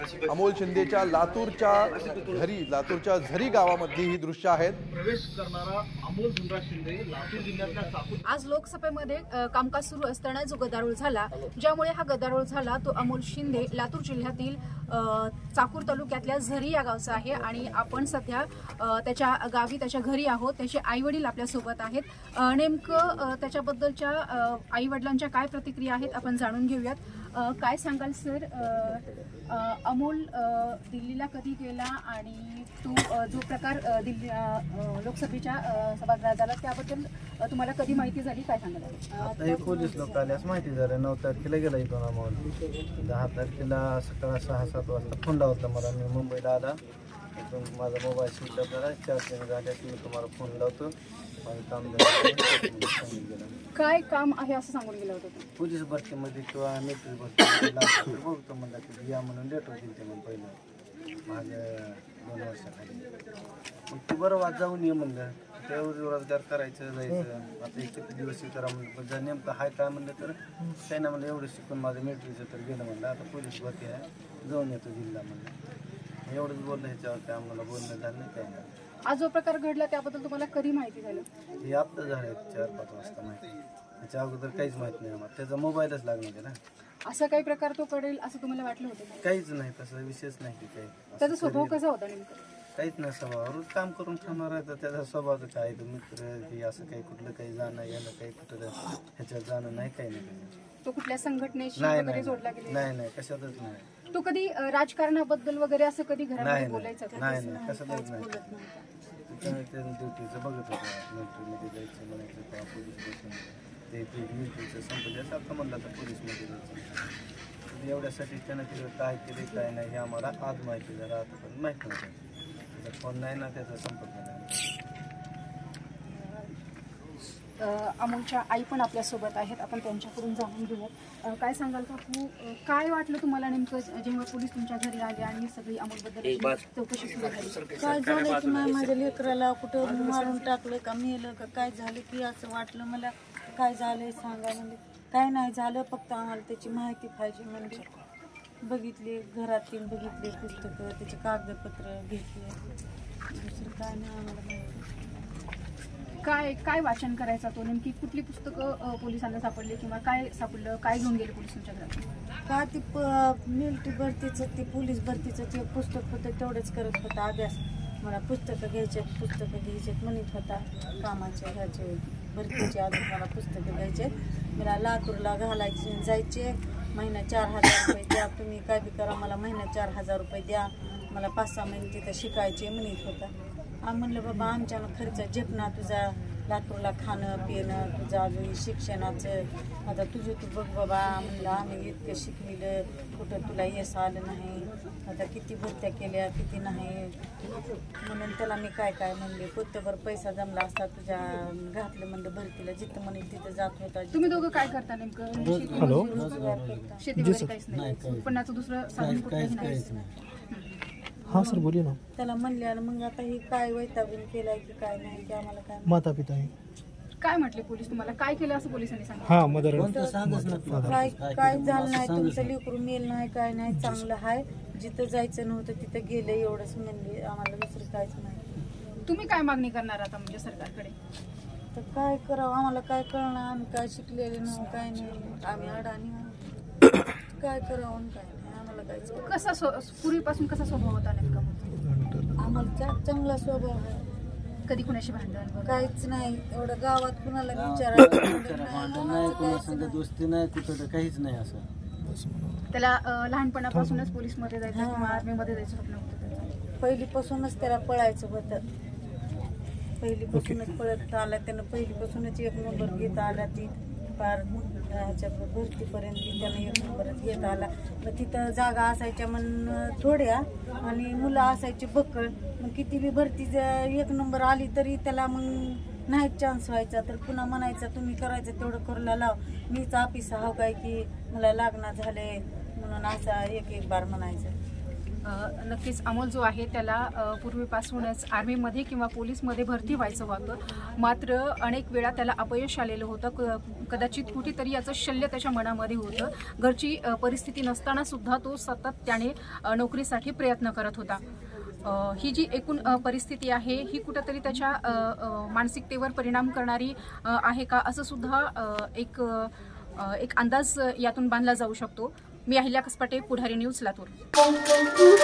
अमोल शिंदेच्या लातूरच्या झरी गावामधली ही दृश्य आहेत। प्रवेश करणारा अमोल शिंदे लातूर जिल्ह्यातल्या चाकूर। आज लोकसभेमध्ये कामकाज सुरू असताना जो गदारोळ झाला, ज्यामुळे हा गदारोळ झाला तो अमोल शिंदे लातूर जिल्ह्यातील चाकूर तालुक्यातल्या झरी या गावचा आहे आणि आपण सध्या त्याच्या गावी त्याच्या घरी आहोत। त्याचे आई वडील आपल्या सोबत आहेत। नेमकं त्याच्याबद्दलच्या आई वडिलांच्या काय प्रतिक्रिया आहेत आपण जाणून घेऊयात। काय सांगाल सर, अमोल दिल्लीला कधी गेला आणि तो जो प्रकार दिल्ली लोकसभेच्या सभागृहात झाला त्याबद्दल तुम्हाला कधी माहिती झाली, काय सांगाल? आता पोलीस लोक आल्यास माहिती झालं। 9 तारखेला गेला इथून अमोल। 10 तारखेला सकाळी 6-7 वाजता फोन लावला मला। मी मुंबईला आला, इथून माझा मोबाईल स्विच ऑफ झाला। 4 दिवस झाले मी तुम्हाला फोन लावतो, माझं काम झालं। काय काम आहे असं सांगून गेलं होतं? पोलीस भरतीमध्ये किंवा मिलिटरी भरतीमध्ये बघतो म्हणला की या म्हणून लेटर दिले म्हणून पहिलं माझ्या 2 वर्षाखाली। मग तू बरं वाद जाऊन ये म्हणलं, तेवढं रोजगार करायचं जायचं। आता एक किती दिवस करा म्हणलं, जर नेमकं हाय काय म्हणलं तर त्यांना म्हणलं एवढं शिकून माझं मिलिटरीचं तर गेलं म्हणलं, आता पोलीस भरती आहे जाऊन येतो जिल्हा म्हणलं। एवढंच बोललं, ह्याच्यावरती आम्हाला बोलणं झालं नाही, काय नाही। आज जो प्रकार घडला त्याबद्दल तुम्हाला कधी माहिती झालं? हे आत्ता झालं 4-5 वाजता माहिती। त्याच्या अगोदर काहीच माहित नाही आम्हाला, त्याचा मोबाईलच लागणार आहे ना। असा काही प्रकार तो करेल असं तुम्हाला वाटलं होतं? काहीच नाही, तसा विषयच नाही की काही। त्याचा स्वभाव कसा होता नेमका? काहीच नाही स्वभाव, रोज काम करून खाणार आहे तर त्याचा स्वभाव काय, तो मित्र की असं काही कुठलं काही जाणं यायला काही कुठं ह्याच्यात जाणं नाही, काही नाही। तो कुठल्या संघटनेशी वगैरे जोडला गेला? नाही, कशातच नाही। तो कधी राजकारणाबद्दल वगैरे असं कधी घरामध्ये बोलायचं का? नाही, कशातच नाही। ड्युटीचं बघत होतं, मिलिटरीमध्ये जायचं म्हणायचं का पोलीस स्टेशन ते मिलिटरीचं संपलं आता म्हणलं तर पोलीसमध्ये जायचं। एवढ्यासाठी त्यानं तिथं काय केलं काय नाही हे आम्हाला आज माहिती झालं, आता पण माहीत नव्हतं। त्याचा फोन नाही ना, त्याचा संपर्क नाही। अमोलच्या आई पण आपल्यासोबत आहेत, आपण त्यांच्याकडून जाणून घेऊयात। काय सांगाल काकू, काय वाटलं तुम्हाला नेमकं जेव्हा पोलीस तुमच्या घरी आले आणि सगळी अमोलबद्दल चौकशी सुरू झाली? काय झालं की माझ्या लेकराला कुठं मारून टाकलं का, मेलं का, काय झालं की असं वाटलं मला। काय झालंय सांगा म्हणजे, काय नाही झालं, फक्त आम्हाला त्याची माहिती पाहिजे म्हणजे। बघितले घरातील बघितले पुस्तकं, त्याचे कागदपत्र घेतले, दुसरं काय नाही आम्हाला माहिती। काय वाचन करायचा तो? नेमकी कुठली पुस्तकं पोलिसांना सापडले किंवा काय सापडलं, काय घेऊन गेले पोलीस तुमच्या घरात? का ते मिलिटरी भरतीचं ते पोलीस भरतीचं ते पुस्तक होतं, तेवढंच करत होता अभ्यास। मला पुस्तकं घ्यायचे म्हणत होता, कामाचे ह्याचे भरतीचे अजून मला पुस्तकं घ्यायचे। मला लातूरला घालायचे जायचे, महिना 4,000 रुपये द्या, तुम्ही काय बी करा मला महिना 4,000 रुपये द्या, मला 5-6 महिने तिथं शिकायचे म्हणत होता। म्हणलं बाबा आमच्यानं खर्च झेपणार तुझा, लातूरला खाणं पिणं तुझं अजून शिक्षणाचं, आता तुझं तू बघ बाबा। म्हणलं आम्ही इतकं शिकलेलं कुठं तुला यश आलं नाही, आता किती भरत्या केल्या किती नाही म्हणून त्याला मी काय म्हणले, पोतभर पैसा जमला असता तुझ्या घातलं म्हणलं भरतीला, जिथं म्हणे तिथं जात होता। तुम्ही दोघं काय करता नेमकं? रोजगार करता, शेती वगैरे काहीच नाही, उत्पन्नाचं दुसरं साधन कुठलंही नाही? हाँ सर बोलिए ना। त्याला म्हणले मग आता हे काय वैतागून केलाय की काय नाही की आम्हाला काय माता पिता है। काय म्हटले पोलीस तुम्हाला, काय केलं असं पोलिसांनी सांगितलं? हाँ मदर काय झालं नाही, तुमचं लेकरू मेल नाही काय नाही, चांगलं आहे, जिथं जायचं नव्हतं तिथं गेलं एवढंच म्हणले, आम्हाला दुसरं काहीच नाही। तुम्ही काय मागणी करणार आता म्हणजे सरकारकडे? तर काय करावं आम्हाला काय कळणार, आम्ही काय शिकलेले नाही काय नाही, आम्ही अडाणी काय करावं काय नाही आम्हाला काहीच। कसा पूर्वीपासून कसा स्वभाव होता नेमका? आम्हाला चांगला स्वभाव आहे, कधी कुणाशी भांडण काहीच नाही, एवढं गावात कुणाला विचारायचं दोस्ती नाही कुठं काहीच नाही असं। त्याला लहानपणापासूनच पोलीस मध्ये जायचं किंवा आर्मी मध्ये जायचं स्वप्न होतं? पहिलीपासूनच त्याला पळायचं होतं, पहिलीपासूनच पळत आला त्यानं, पहिलीपासूनच 1 नंबर घेत आला, ती पार ह्याच्या भरतीपर्यंत त्यानं 1 नंबरच घेत आला। मग तिथं जागा असायच्या म्हणून थोड्या आणि मुलं असायची बक्कळ, मग किती बी भरती 1 नंबर आली तरी त्याला मग नाही चान्स व्हायचा, तर पुन्हा म्हणायचा तुम्ही करायचं तेवढं करूला लाव, मीच ऑफिस हाव काय की मला लागणार झाले म्हणून असा एक बार म्हणायचं। नक्कीच अमोल जो आहे त्याला पूर्वीपासूनच आर्मीमध्ये किंवा पोलीसमध्ये भरती व्हायचं होतं, मात्र अनेक वेळा त्याला अपयश आलेलं होतं. कदाचित कुठेतरी याचं शल्य त्याच्या मनामध्ये होतं. घरची परिस्थिती नसताना सुद्धा तो सतत त्याने नोकरीसाठी प्रयत्न करत होता. ही जी एकूण परिस्थिती आहे ही कुठंतरी त्याच्या मानसिकतेवर परिणाम करणारी आहे का, असं सुद्धा एक अंदाज यातून बांधला जाऊ शकतो. मी अहिल्या कसपाटे, पुढारी न्यूज, लातूर.